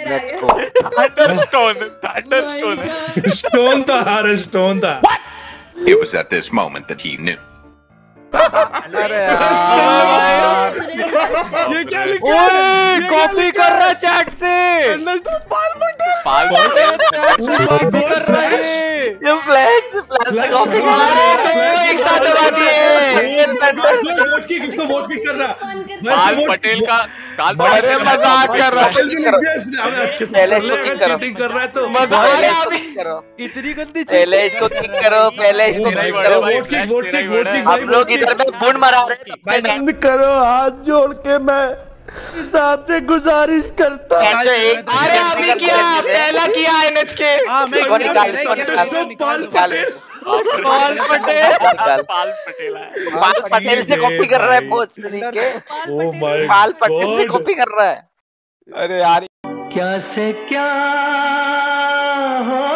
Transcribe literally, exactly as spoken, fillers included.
Let's go. थंडरस्टोन थंडरस्टोन stone था यार, stone था। It was at this moment that he knew. अरे यार ये क्या लिखा है? ओए कॉपी कर रहा चैट से। पाल पटेल। पाल पटेल चैट से कॉपी कर रहा है। ये फ्लैश फ्लैश से कॉपी कर रहा है। एक साथ दबा दिए। वोट की किसको वोट की कर रहा? पाल पटेल का पाल अरे मजाक कर रहा है। अच्छे से पहले इसको किक करो। चीटिंग कर रहा है तो पहले इसको किक करो। इतनी गंदी पहले इसको किक करो। पहले इसको किक करो। वोट की वोट की वोट की हम लोग इधर में बुन मरा रहे हैं। बंद करो, हाथ जोड़ के मैं साहब से गुजारिश करता हूं। कैसे एक अरे अभी किया पहला किया एनएच के। हां मैं इसको निकाल इसको निकाल पाल पटेल। पाल पटेल निकाल। पाल पटेल है। पाल पटेल से कॉपी कर रहा है बहुत तरीके। ओ माय पाल पटेल से कॉपी कर रहा है। अरे यार क्या से क्या हो